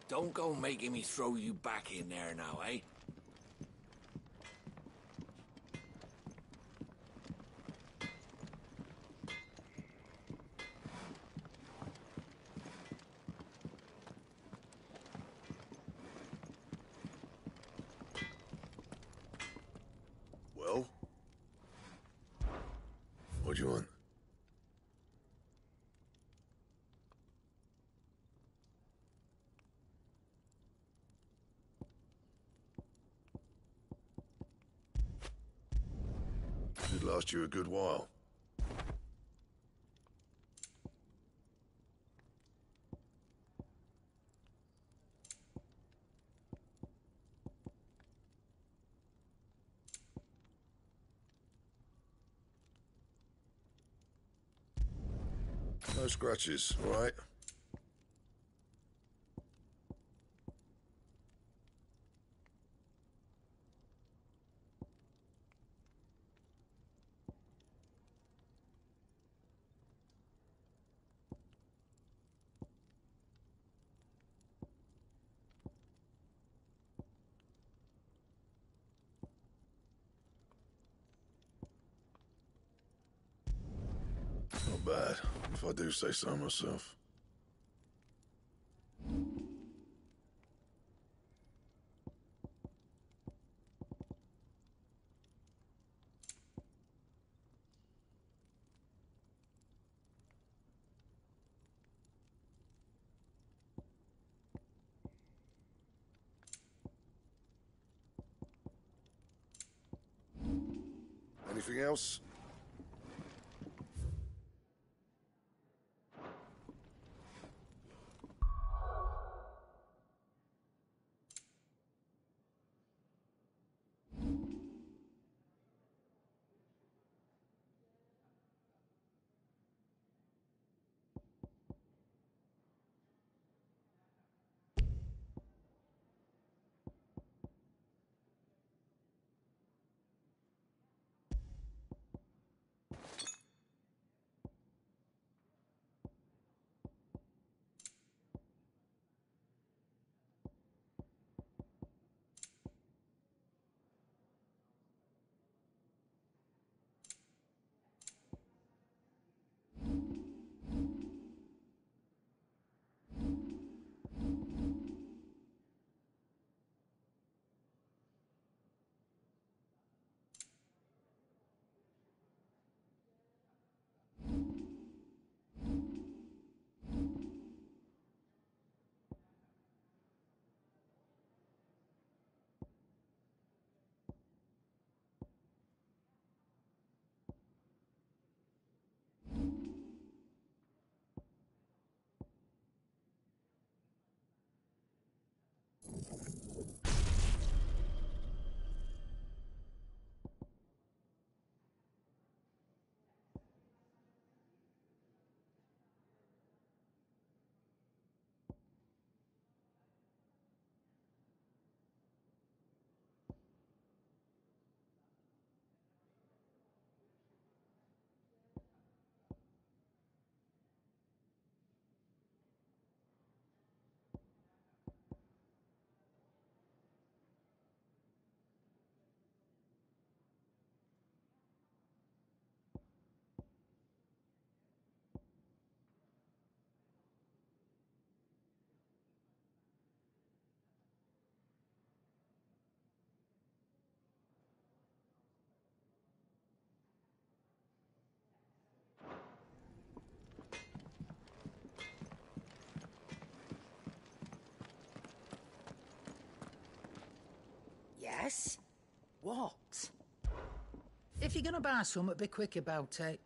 Don't go making me throw you back in there now, eh? Well? What do you want? It'd last you a good while. No scratches, all right? Not bad, if I do say so myself. Anything else? Yes? What? If you're gonna buy something, be quick about it.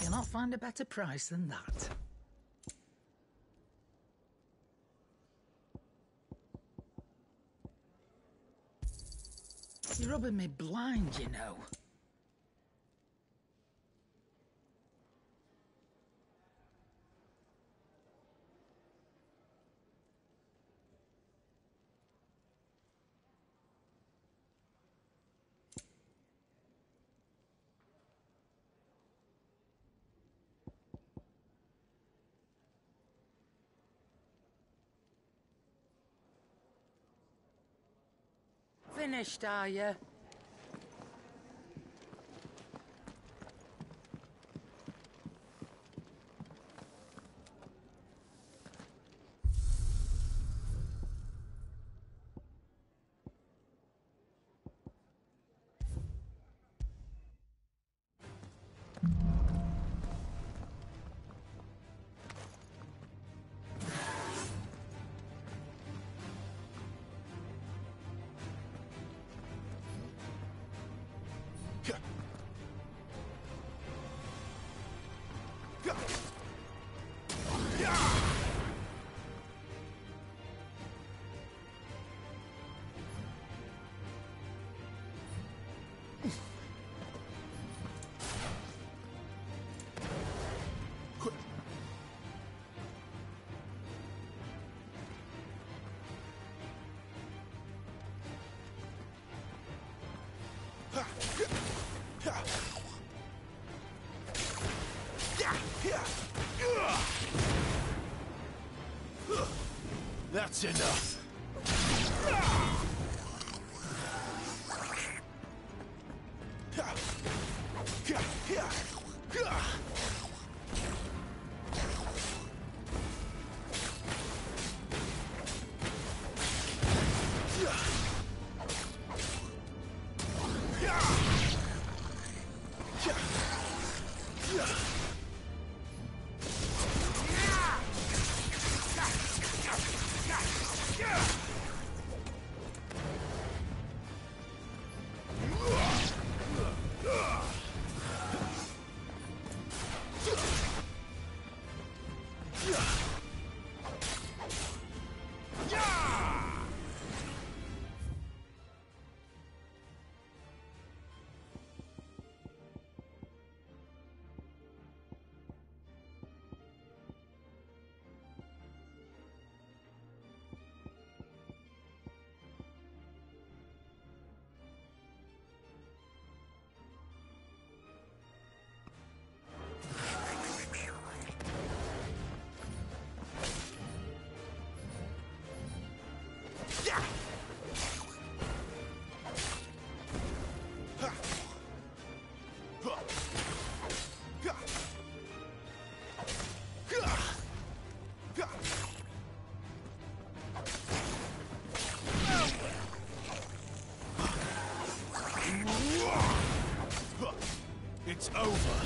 You'll not find a better price than that. You're rubbing me blind, you know. Finished, are you? That's enough. It's over.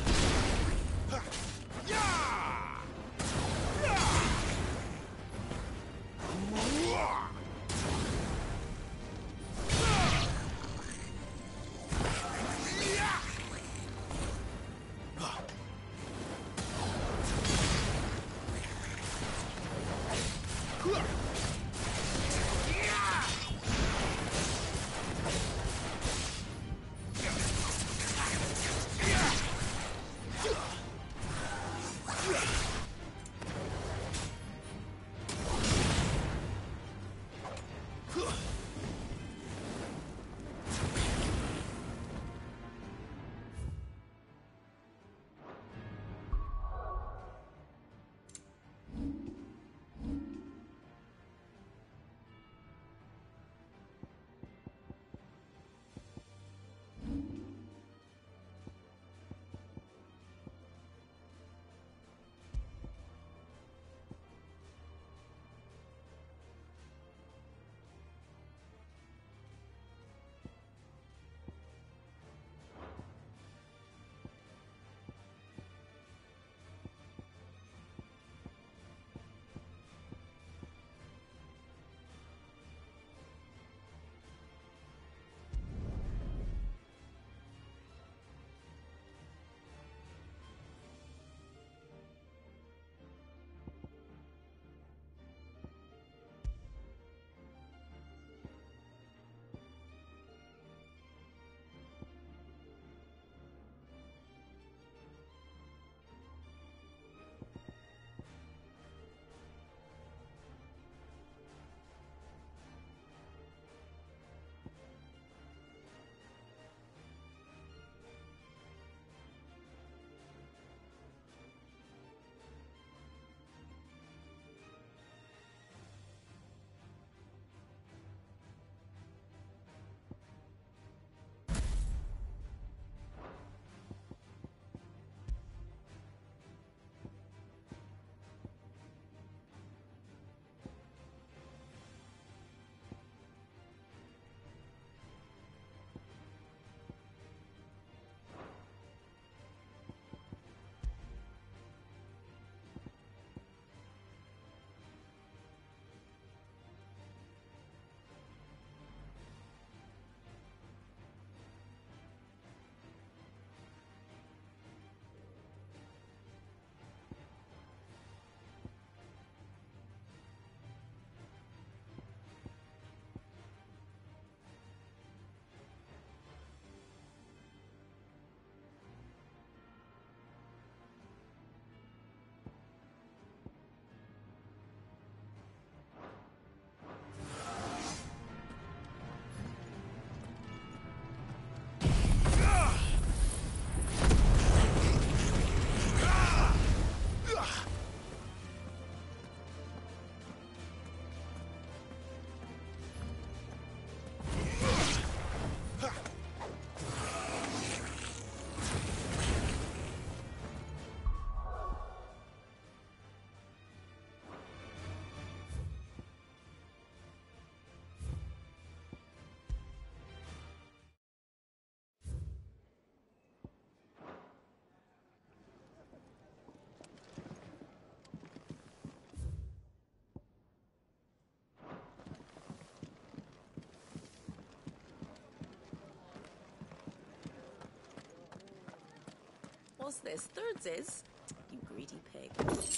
What's this? Thirds is? You greedy pig.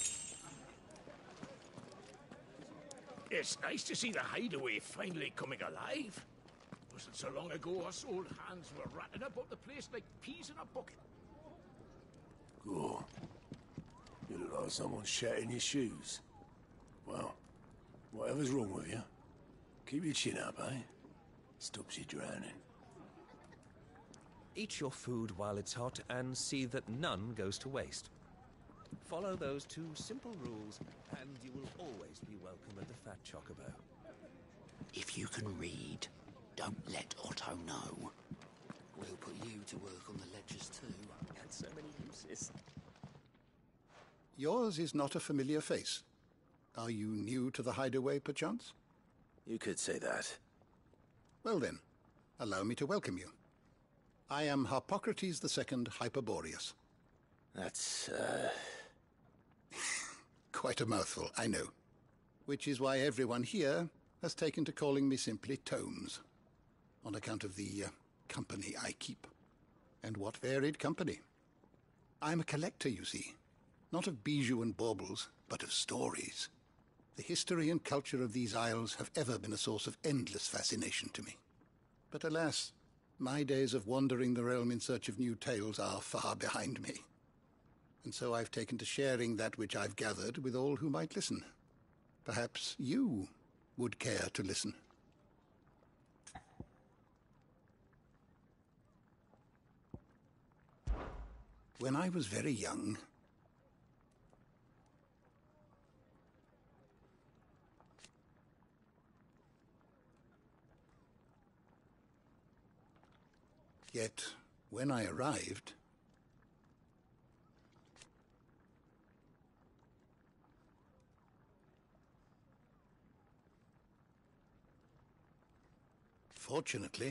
It's nice to see the hideaway finally coming alive. Wasn't so long ago us old hands were ratting about the place like peas in a bucket. Cool. You look like someone shat in your shoes. Well, whatever's wrong with you, keep your chin up, eh? Stops you drowning. Eat your food while it's hot and see that none goes to waste. Follow those two simple rules and you will always be welcome at the Fat Chocobo. If you can read, don't let Otto know. We'll put you to work on the ledgers too. And so many uses. Yours is not a familiar face. Are you new to the hideaway, perchance? You could say that. Well then, allow me to welcome you. I am Harpocrates II Hyperboreus. That's, Quite a mouthful, I know. Which is why everyone here has taken to calling me simply Tomes, on account of the company I keep. And what varied company. I'm a collector, you see. Not of bijou and baubles, but of stories. The history and culture of these isles have ever been a source of endless fascination to me. But alas, my days of wandering the realm in search of new tales are far behind me. And so I've taken to sharing that which I've gathered with all who might listen. Perhaps you would care to listen. When I was very young, yet when I arrived, fortunately,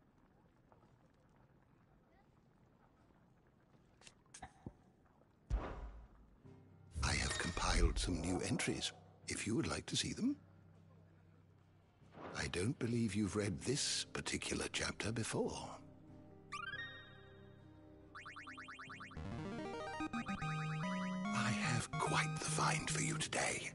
I have compiled some new entries, if you would like to see them. I don't believe you've read this particular chapter before. I have quite the find for you today.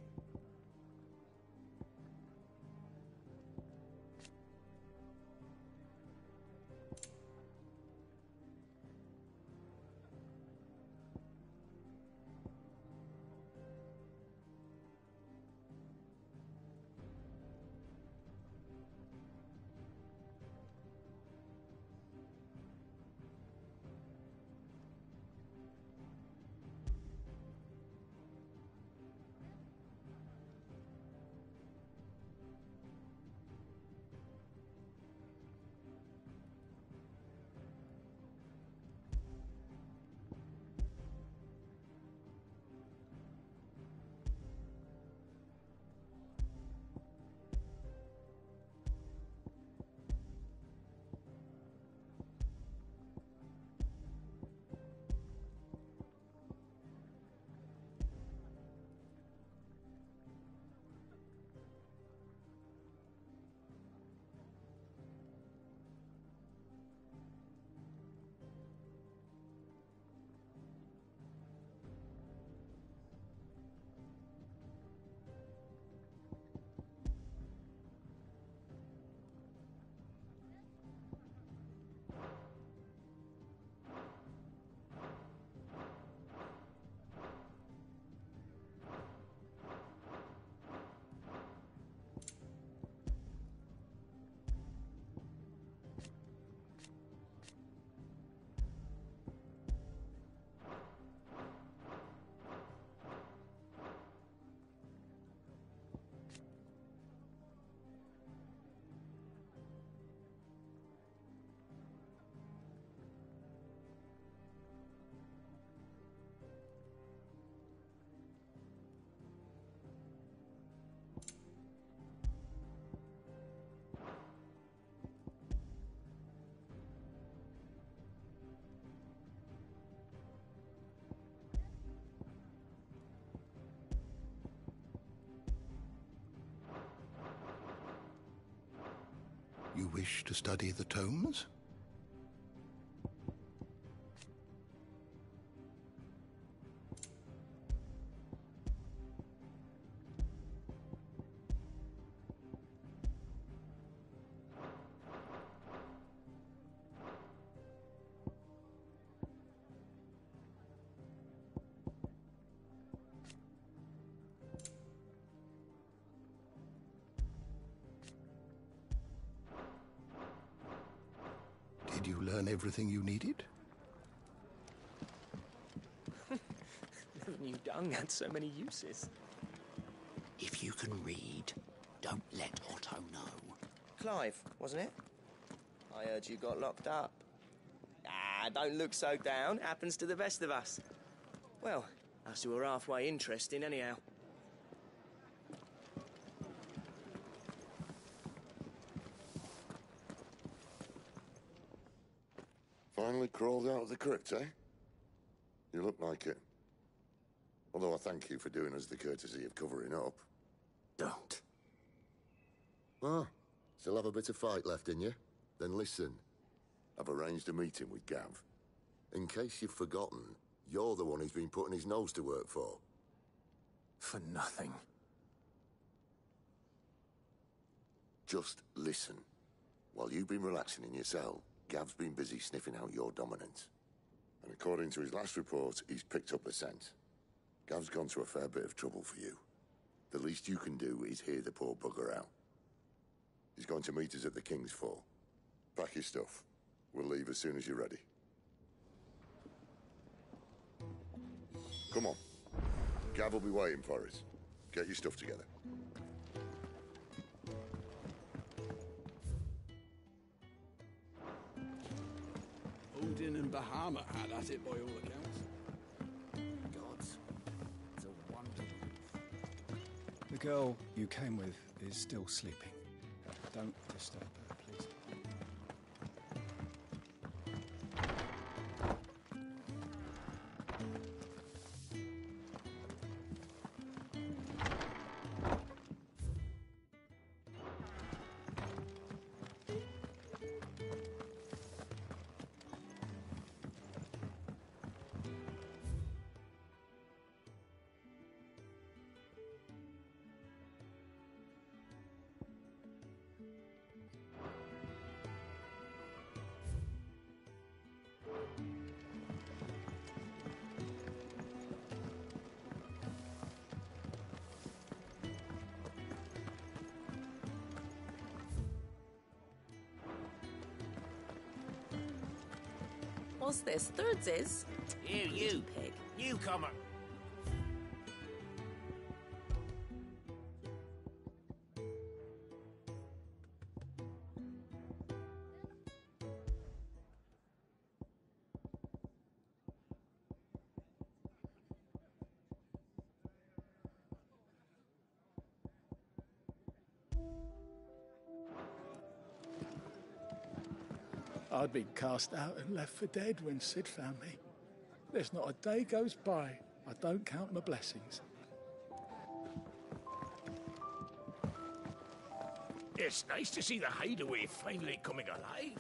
You wish to study the tomes? you learn everything you needed? Never knew dung had so many uses. If you can read, don't let Otto know. Clive, wasn't it? I heard you got locked up. Ah, don't look so down. Happens to the best of us. Well, us who are halfway interesting anyhow. Finally crawled out of the crypt, eh? You look like it. Although I thank you for doing us the courtesy of covering up. Don't. Ah, still have a bit of fight left in you? Then listen. I've arranged a meeting with Gav. In case you've forgotten, you're the one he's been putting his nose to work for. For nothing. Just listen. While you've been relaxing in your cell, Gav's been busy sniffing out your dominance. And according to his last report, he's picked up the scent. Gav's gone to a fair bit of trouble for you. The least you can do is hear the poor bugger out. He's going to meet us at the King's Fall. Pack your stuff. We'll leave as soon as you're ready. Come on. Gav will be waiting for us. Get your stuff together. Odin and Bahama had at it by all accounts. Gods, it's a wonder. The girl you came with is still sleeping. Don't disturb her, please. What's this? Thirds is? You, Pig. newcomer. I'd been cast out and left for dead when Sid found me. There's not a day goes by I don't count my blessings. It's nice to see the hideaway finally coming alive.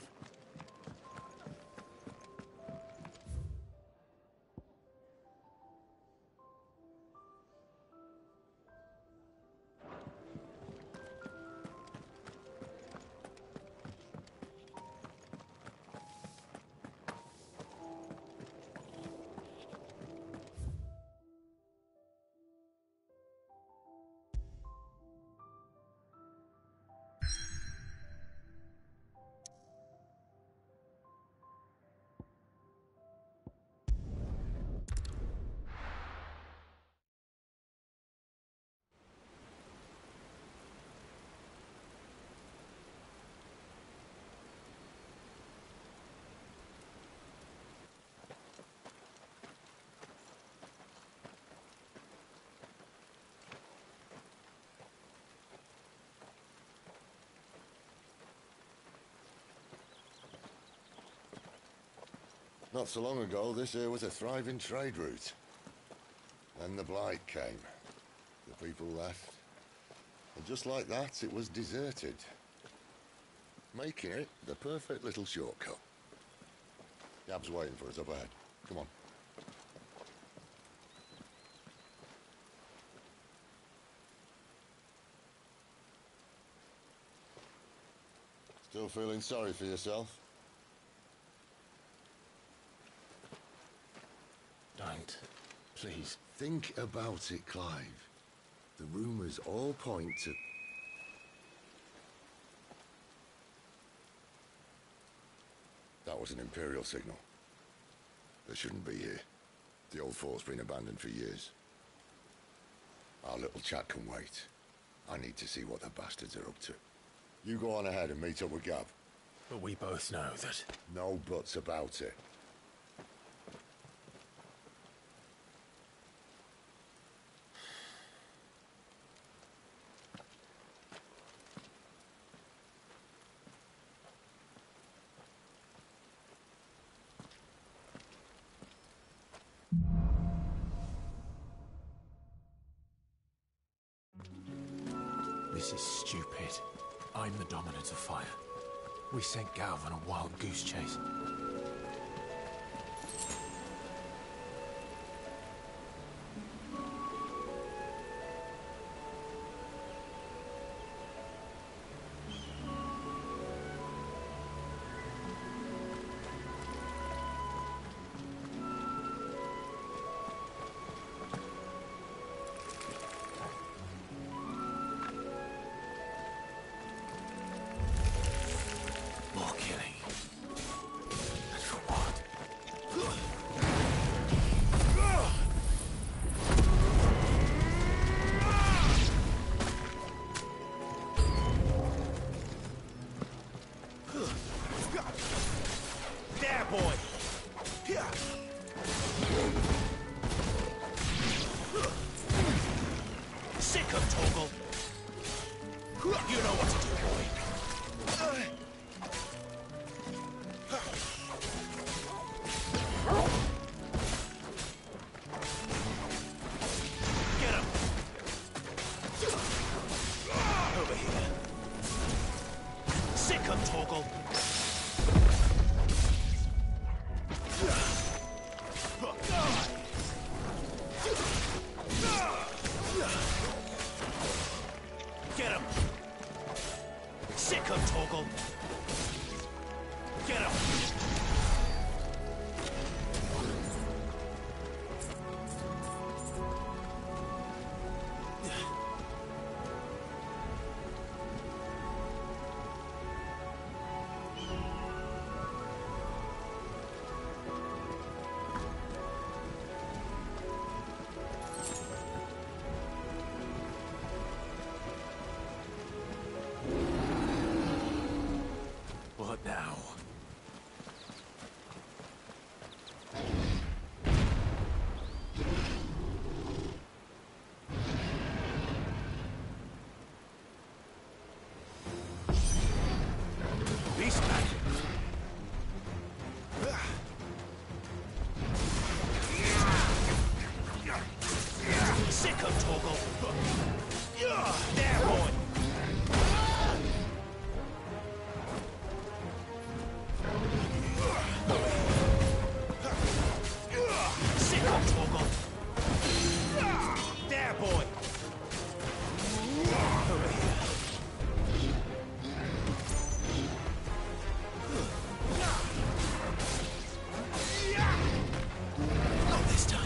Not so long ago, this here was a thriving trade route. Then the Blight came. The people left. And just like that, it was deserted. Making it the perfect little shortcut. Gab's waiting for us up ahead. Come on. Still feeling sorry for yourself? Don't. Please. Think about it, Clive. The rumours all point to... That was an Imperial signal. They shouldn't be here. The old fort's been abandoned for years. Our little chat can wait. I need to see what the bastards are up to. You go on ahead and meet up with Gav. But we both know that... No buts about it. This is stupid. I'm the Dominant of Fire. We sent Gav on a wild goose chase. What now? Beastman! Sick of Torgal! There, boy! There, boy! Over here. Not this time.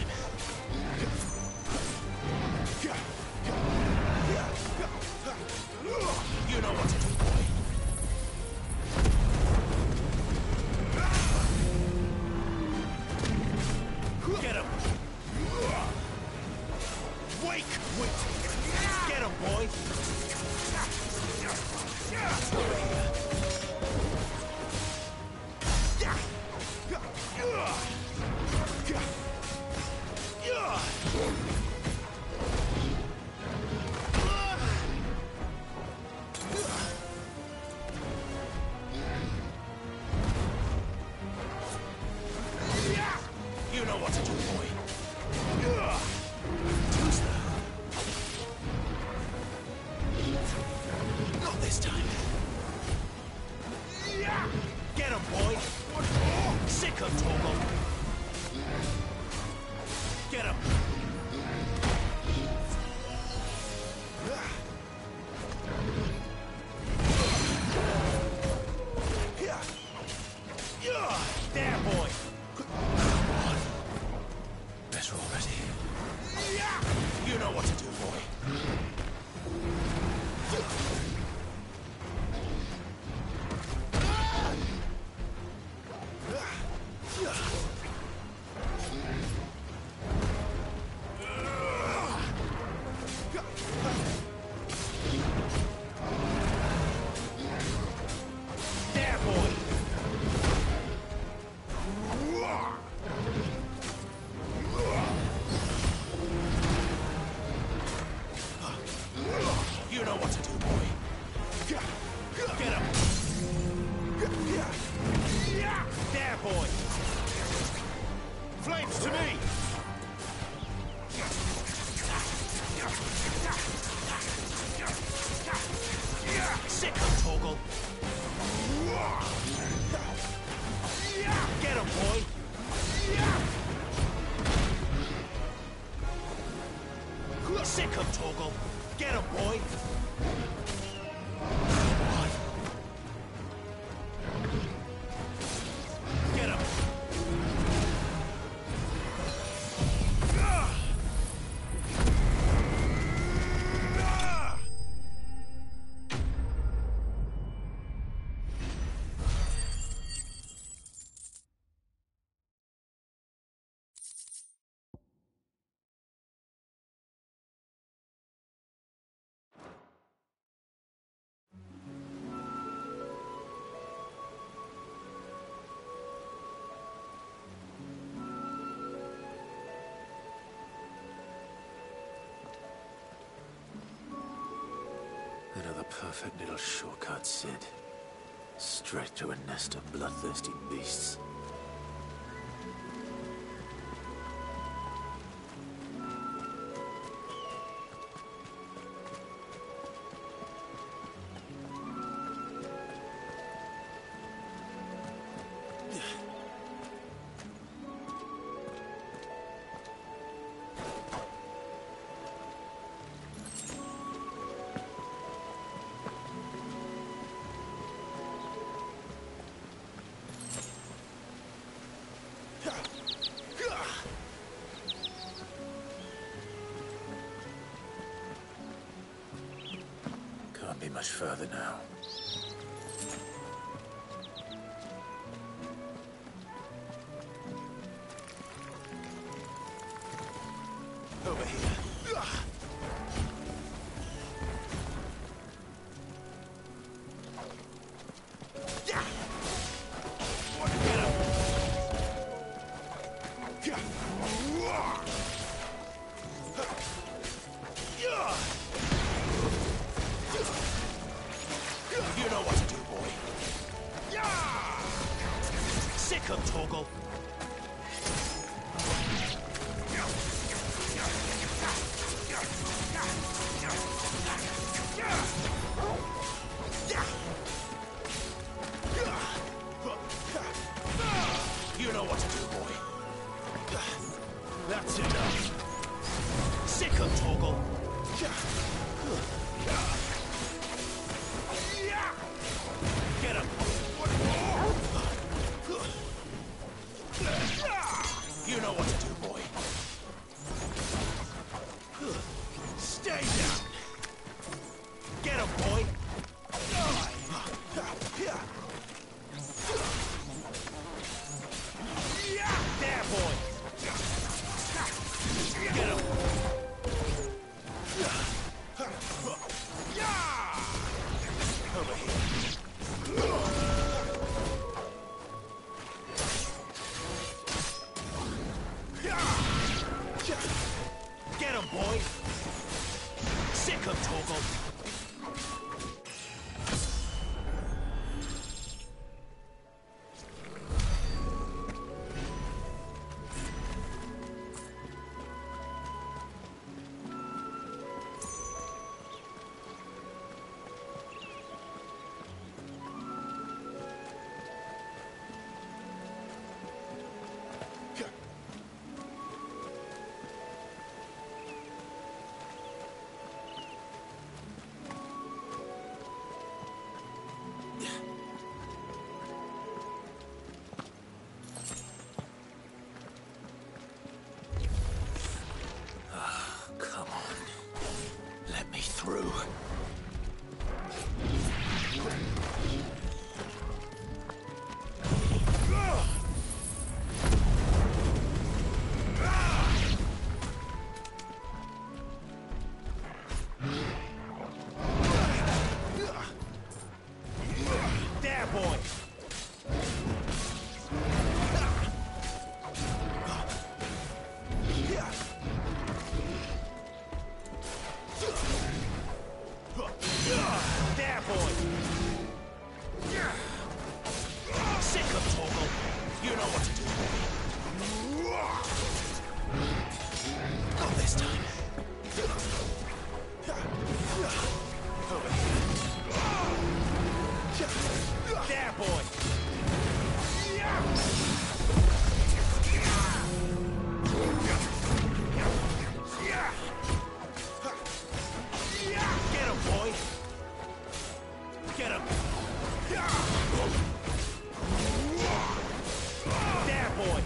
You know what to do, boy. Get him! Wake! Wait! Get him, boy! Over here. You know what to do, boy. Not this time. Get him, boy. Sick of Torgal. Get him. There, boy. Better already. You know what to do, boy. flames to me! Sick of Torgal! Get him, boy! Sick of Torgal! Get him, boy! Get him! Another perfect little shortcut, Sid. Straight to a nest of bloodthirsty beasts. Can't be much further now. Over here. You know what to do, boy. Sick of Torgal. You know what to do, boy. That's enough. Sick of Torgal. Get him. You know what to do, boy. Stay down. Get him, boy. There, boy. Get him. Over here. Get him, boy. Sick of Torgal. Come on. Let me through. There, boy. There, boy. Sick of Torgal. You know what to do, boy. Not this time. Over here. There, boy. Get him, boy. Get him. There, boy.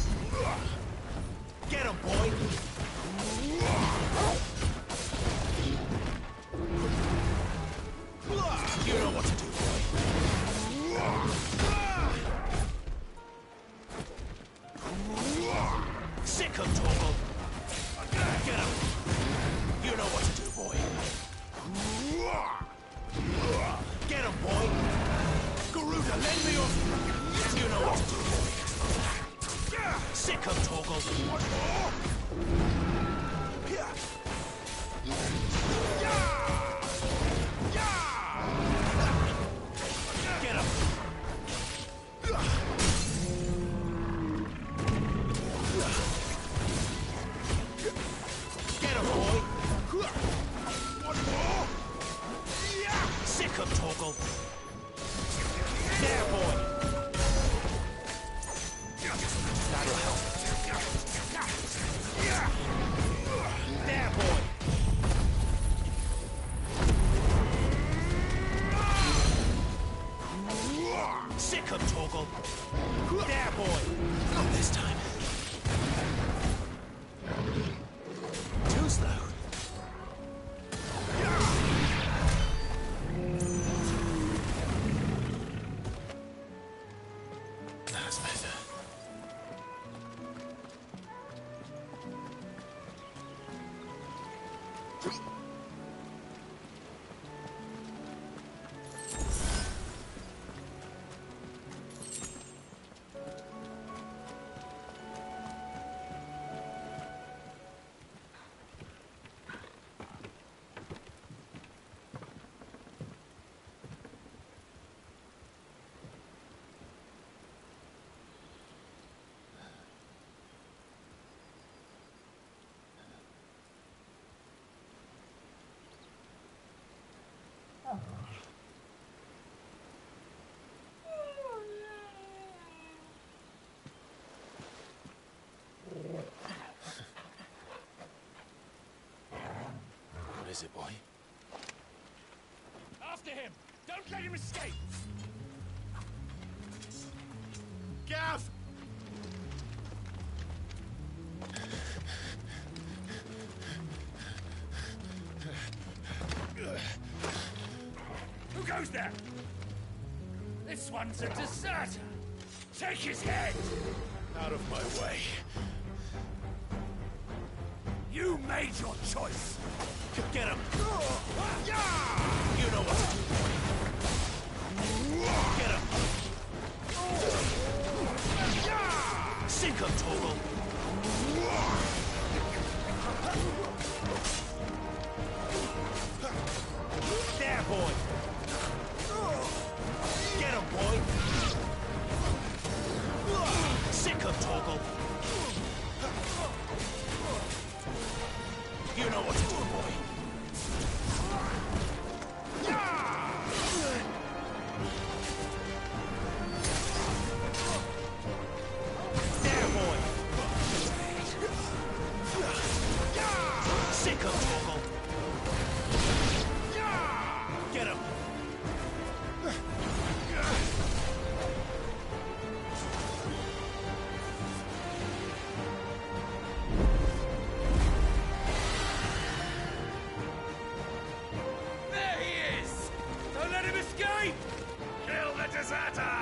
Get him, boy. You know what to do, boy. Sick him, Torgal. Get him. You know what to do, boy. Get him, boy. Garuda, lend me your... You know what to do, boy. Sick him, Torgal. Get him. Get him, boy. Sick him, Torgal. There, boy. That'll help. There, boy. Sick him, Torgal. There, boy. Not this time. Too slow. That's better. What is it, boy? After him! Don't let him escape! Gav! Who goes there? This one's a deserter! Take his head! Out of my way. You made your choice! Get him! You know what to do, boy. Get him! Sink him, Torgal! There, boy! Get him, boy! Sink him, Torgal! You know what to do, boy. There, boy. Sick of Torgal. Get him. There he is! Don't let him escape! Kill the deserter!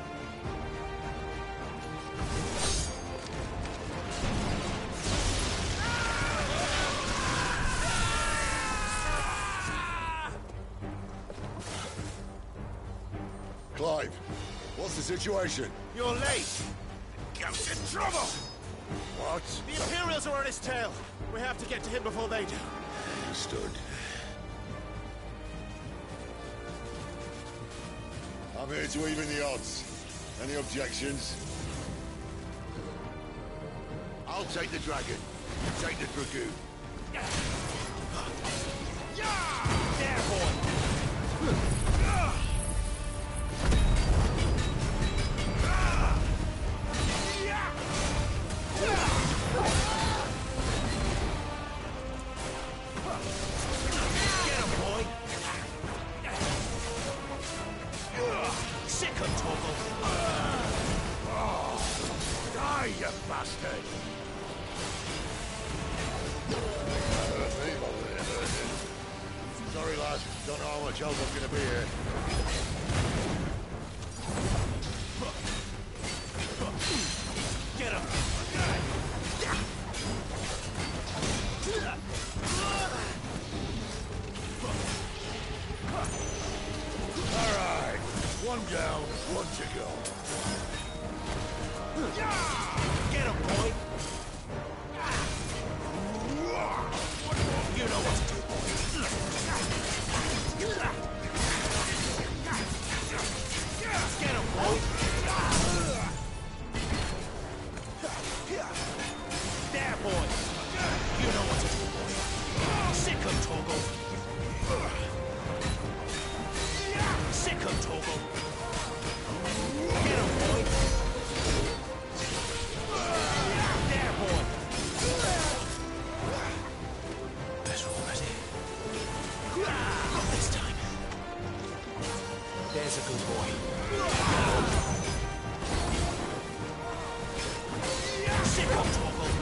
Clive, what's the situation? You're late. Goat's in trouble! What? The Imperials are on his tail. We have to get to him before they do. Understood. I'm here to even the odds. Any objections? I'll take the dragon. You take the dragoon. There, boy! Get him, boy! Sick him, Torgal! Die, you bastard! Sorry, lads. Don't know how much help I'm gonna be here. Get him! All right. One down, one to go. Get him, boy! You know what to do. Get him, boy! There, boy! You know what to do, boy. Sick him, Torgal! Sick him, Torgal! Get him, boy! There, boy! Better already. Not this time. There's a good boy. Sick him, Torgal!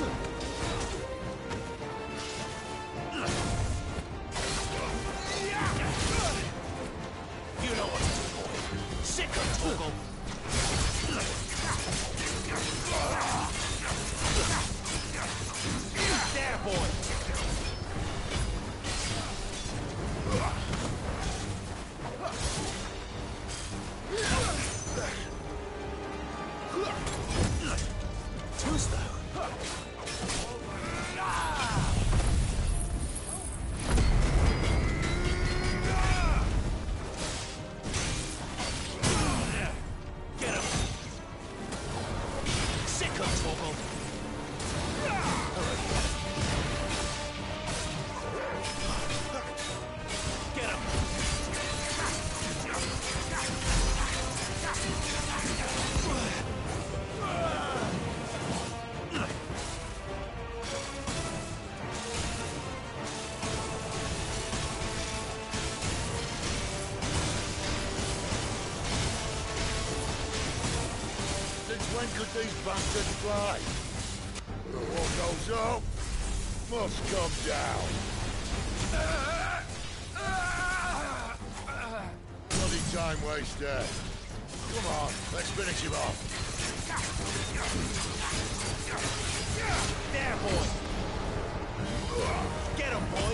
You know what to do, boy. Sick him, Torgal! There, boy! Tusto! Get him! Sick him, Torgal! Get him! Since when could these bastards fly? What goes up must come down. Bloody time waster. Come on, let's finish him off. There, boy! Get him, boy!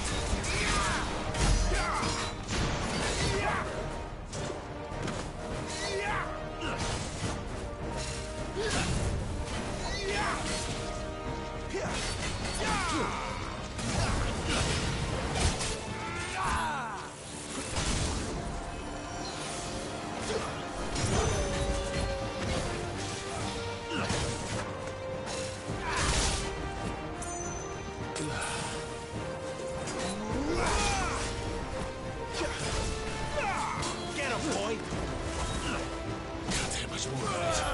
Get him, boy! Can't take much more of it.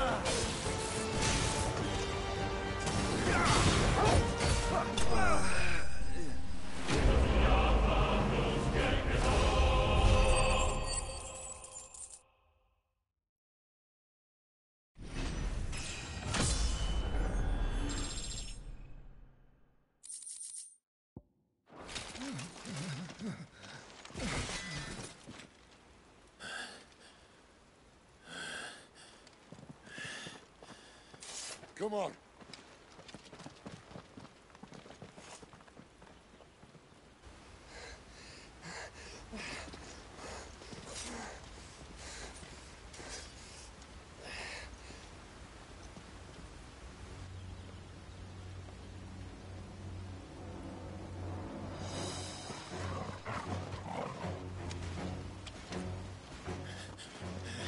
Come on.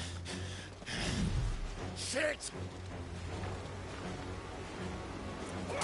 Shit!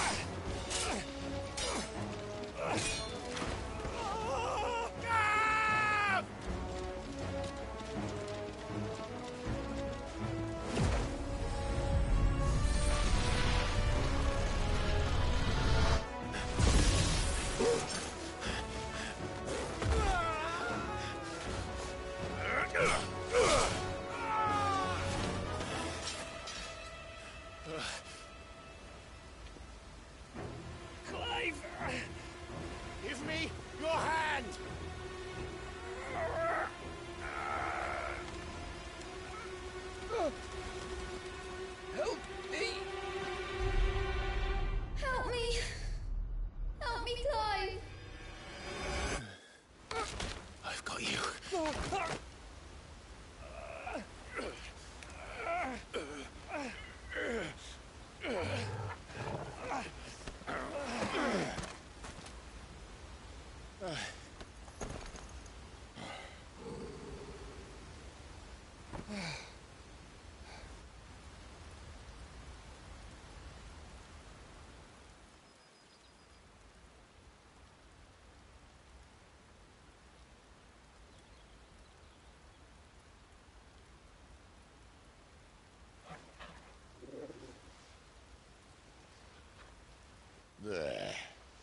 There.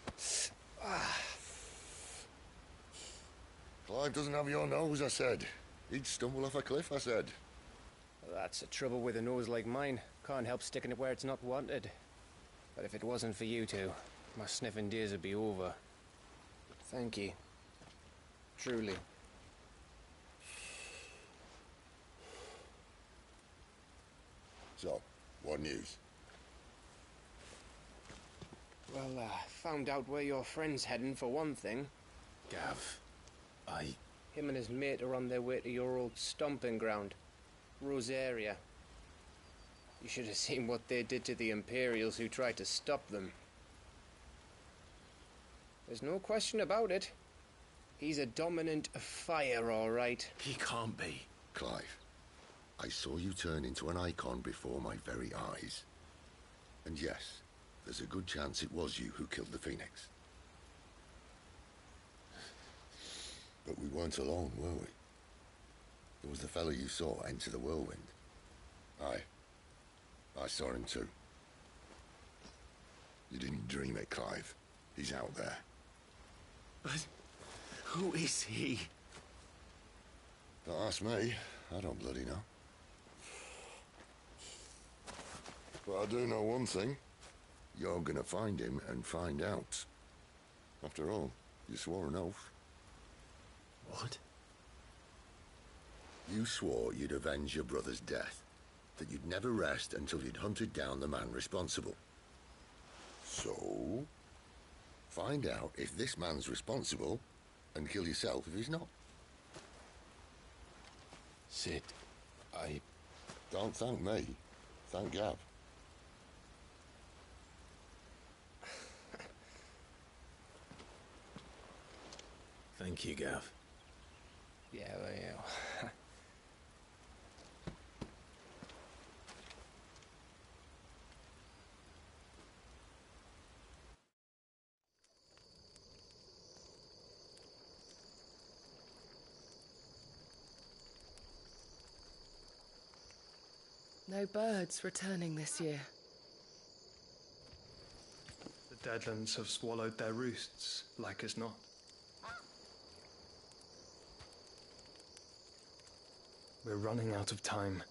Clive doesn't have your nose, I said. He'd stumble off a cliff, I said. Well, that's the trouble with a nose like mine. Can't help sticking it where it's not wanted. But if it wasn't for you two, my sniffing days would be over. Thank you. Truly. So, what news? Well, found out where your friend's heading, for one thing. Gav, Him and his mate are on their way to your old stomping ground, Rosaria. You should have seen what they did to the Imperials who tried to stop them. There's no question about it. He's a dominant of fire, all right. He can't be. Clive, I saw you turn into an icon before my very eyes. And yes, there's a good chance it was you who killed the Phoenix. But we weren't alone, were we? There was the fellow you saw enter the whirlwind. I saw him too. You didn't dream it, Clive. He's out there. But who is he? Don't ask me. I don't bloody know. But I do know one thing. You're gonna find him and find out. After all, you swore an oath. What? You swore you'd avenge your brother's death. That you'd never rest until you'd hunted down the man responsible. So, find out if this man's responsible and kill yourself if he's not. Sid, Don't thank me. Thank Gav. Thank you, Gav. Yeah, well, yeah. No birds returning this year. The Deadlands have swallowed their roosts, like as not. We're running out of time.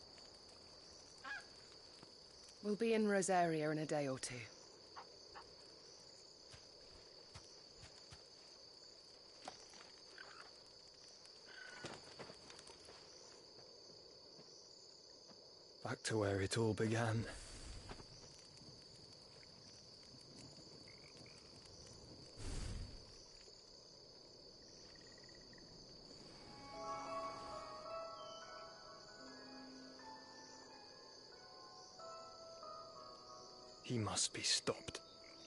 We'll be in Rosaria in a day or two. Back to where it all began. He must be stopped.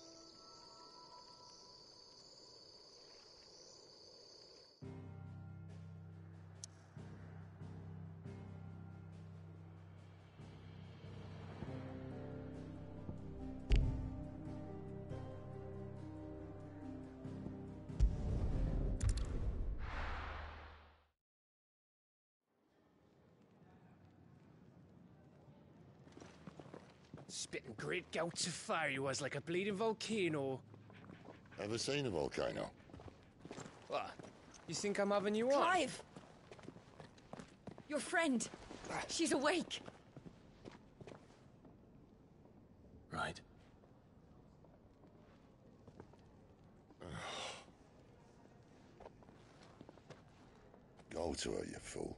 Spitting great gouts of fire he was, like a bleeding volcano. Ever seen a volcano? What? You think I'm having you on? Clive! Your friend. She's awake. Right. Go to her, you fool.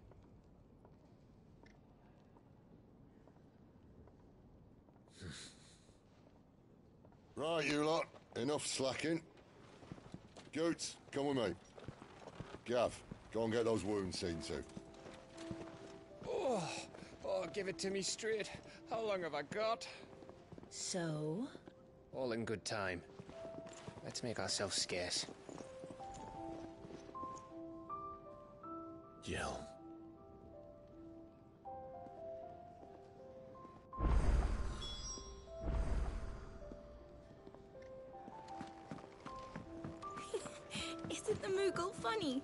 Right, you lot. Enough slacking. Goots, come with me. Gav, go and get those wounds seen to. Oh, give it to me straight. How long have I got? So? All in good time. Let's make ourselves scarce. Jill. Isn't the Moogle funny?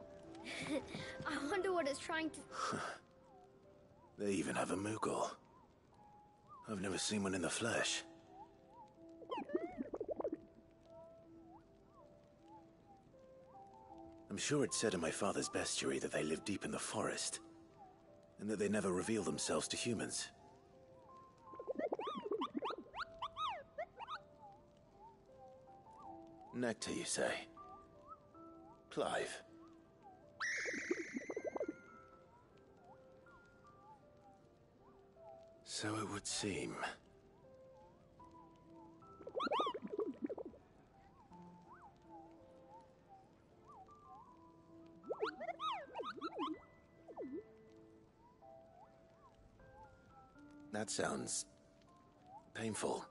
I wonder what it's trying to... They even have a Moogle. I've never seen one in the flesh. I'm sure it said in my father's bestiary that they live deep in the forest, and that they never reveal themselves to humans. Nectar, you say? Clive. So it would seem. That sounds painful.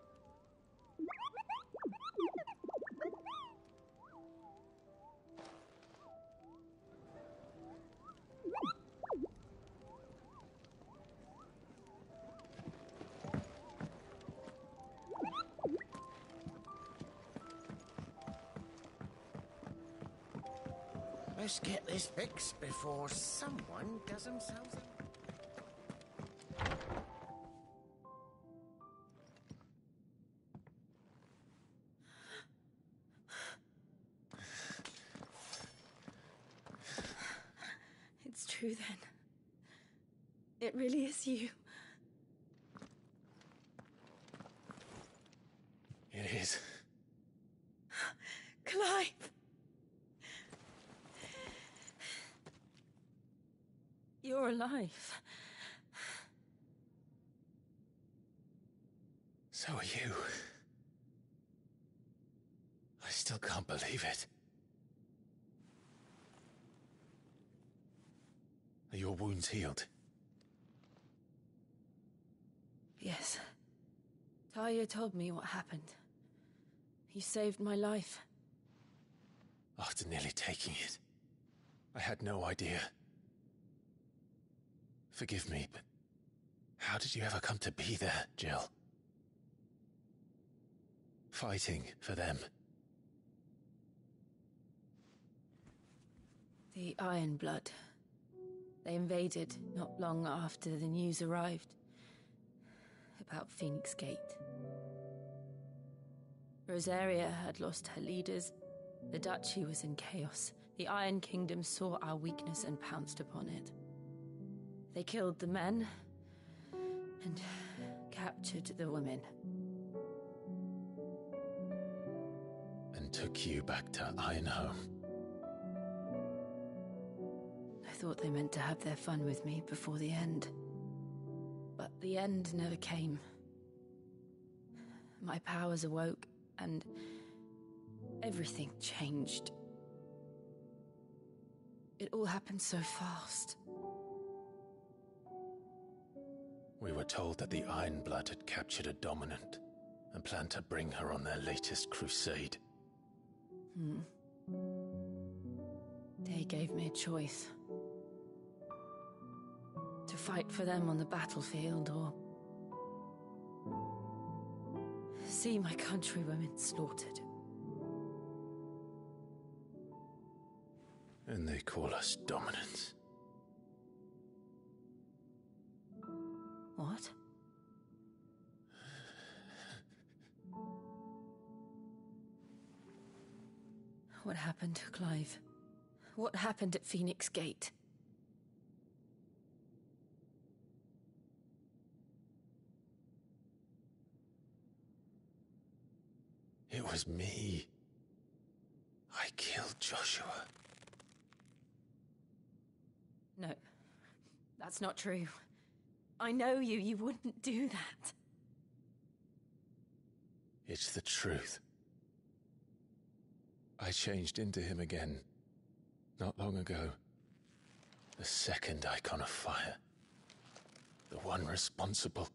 Let's get this fixed before someone does themselves in. It's true then. It really is you. It is. Clive! You're alive. So are you. I still can't believe it. Are your wounds healed? Yes. Talia told me what happened. You saved my life. After nearly taking it, I had no idea. Forgive me, but how did you ever come to be there, Jill? Fighting for them. The Iron Blood. They invaded not long after the news arrived about Phoenix Gate. Rosaria had lost her leaders. The Duchy was in chaos. The Iron Kingdom saw our weakness and pounced upon it. They killed the men and captured the women. And took you back to Ironhome. I thought they meant to have their fun with me before the end. But the end never came. My powers awoke, and everything changed. It all happened so fast. We were told that the Iron Blood had captured a dominant and planned to bring her on their latest crusade. They gave me a choice. To fight for them on the battlefield, or see my countrywomen slaughtered. And they call us dominants. What? What happened, Clive? What happened at Phoenix Gate? It was me. I killed Joshua. No, that's not true. I know you. You wouldn't do that. It's the truth. I changed into him again, not long ago. The second icon of fire. The one responsible.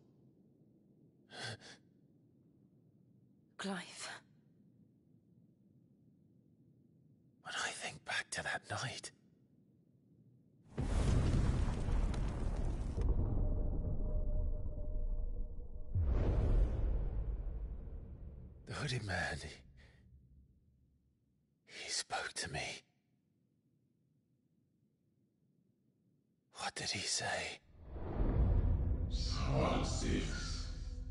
Clive. When I think back to that night... The hooded man, he spoke to me. What did he say? Squad 6.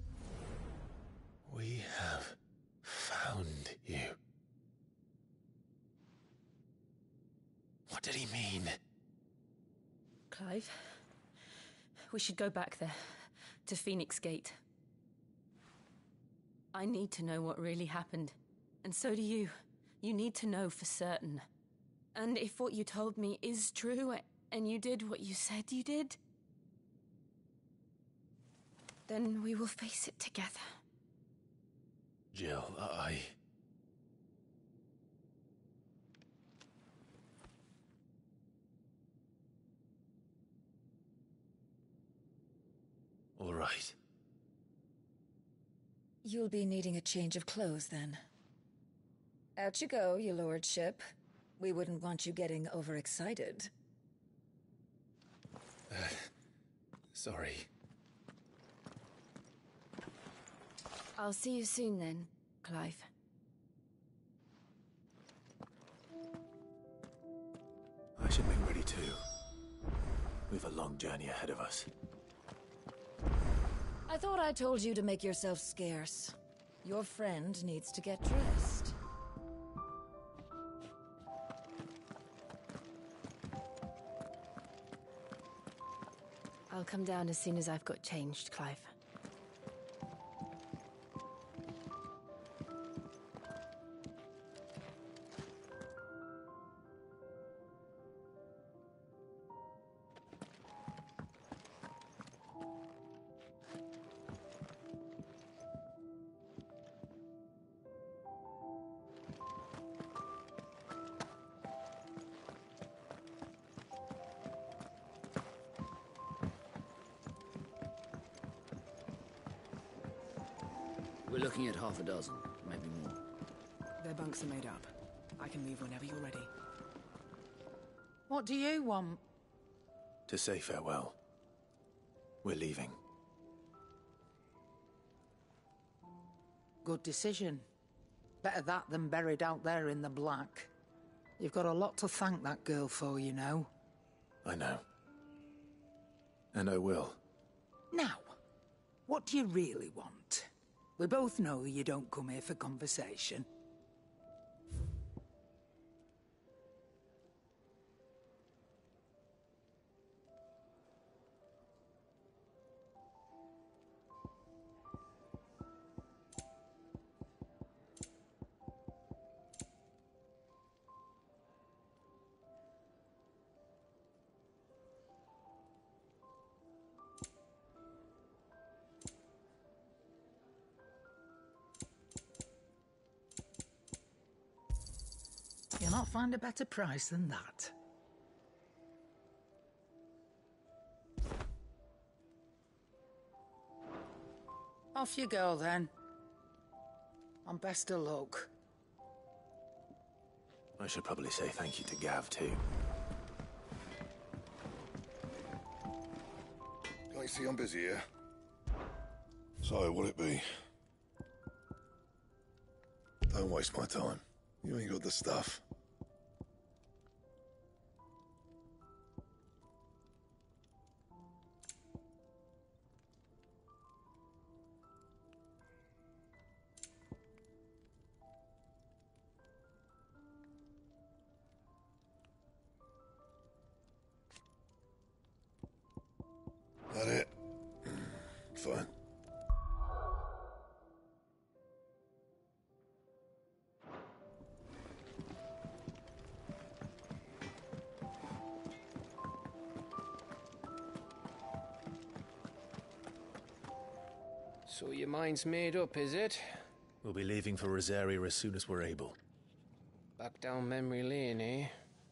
We have found you. What did he mean? Clive, we should go back there, to Phoenix Gate. I need to know what really happened, and so do you. You need to know for certain. And if what you told me is true, and you did what you said you did, then we will face it together. Jill, All right. You'll be needing a change of clothes, then. Out you go, your lordship. We wouldn't want you getting overexcited. Sorry. I'll see you soon then, Clive. I should make ready too. We've a long journey ahead of us. I thought I told you to make yourself scarce. Your friend needs to get dressed. I'll come down as soon as I've got changed, Clive. We're looking at half a dozen, maybe more. Their bunks are made up. I can leave whenever you're ready. What do you want? To say farewell. We're leaving. Good decision. Better that than buried out there in the black. You've got a lot to thank that girl for, you know. I know. And I will. Now, what do you really want? We both know you don't come here for conversation. You'll not find a better price than that. Off you go, then. And best of luck. I should probably say thank you to Gav, too. Can't you see I'm busy here? So, what'll it be? Don't waste my time. You ain't got the stuff. That it? Fine. So your mind's made up, is it? We'll be leaving for Rosaria as soon as we're able. Back down memory lane, eh?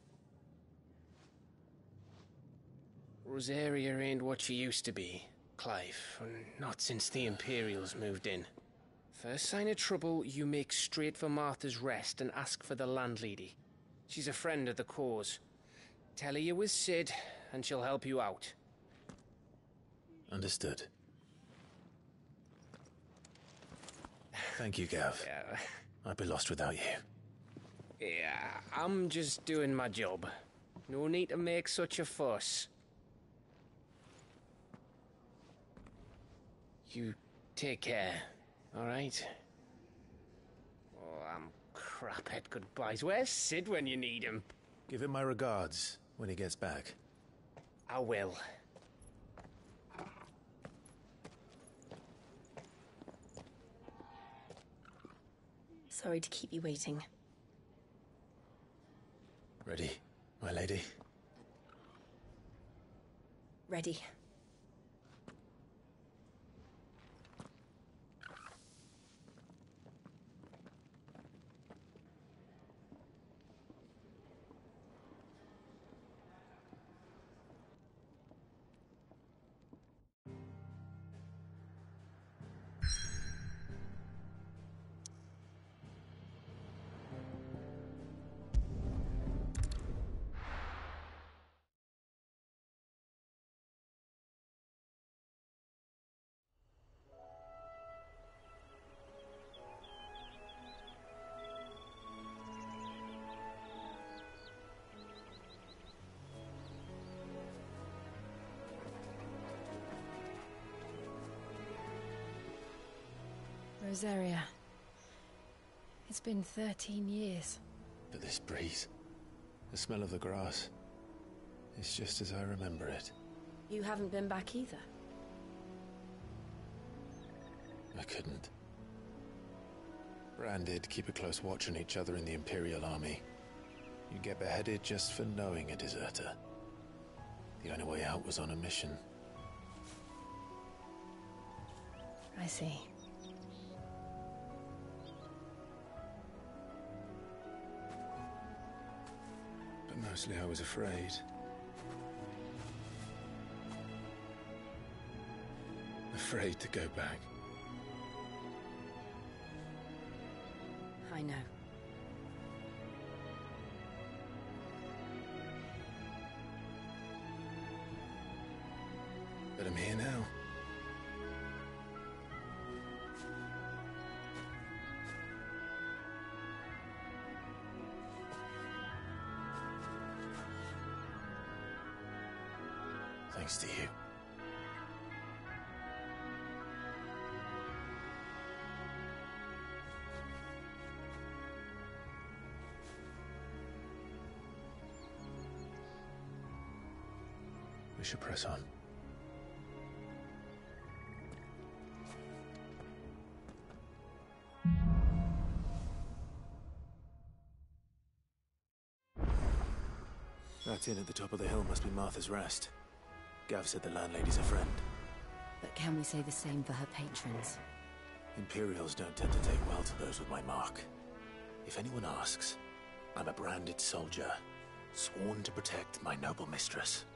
Rosaria ain't what she used to be, Clive. Not since the Imperials moved in. First sign of trouble, you make straight for Martha's Rest and ask for the landlady. She's a friend of the cause. Tell her you was Sid, and she'll help you out. Understood. Thank you, Gav. Yeah. I'd be lost without you. Yeah, I'm just doing my job. No need to make such a fuss. You take care, all right? Oh, I'm crap at goodbyes. Where's Sid when you need him? Give him my regards when he gets back. I will. Sorry to keep you waiting. Ready, my lady? Ready. Rosaria. It's been 13 years. But this breeze, the smell of the grass, it's just as I remember it. You haven't been back either. I couldn't. Branded, keep a close watch on each other in the Imperial Army. You get beheaded just for knowing a deserter. The only way out was on a mission. I see. But mostly I was afraid. Afraid to go back. I know. But I'm here now. Thanks to you. We should press on. That inn at the top of the hill must be Martha's Rest. Gav said the landlady's a friend. But can we say the same for her patrons? Imperials don't tend to take well to those with my mark. If anyone asks, I'm a branded soldier, sworn to protect my noble mistress.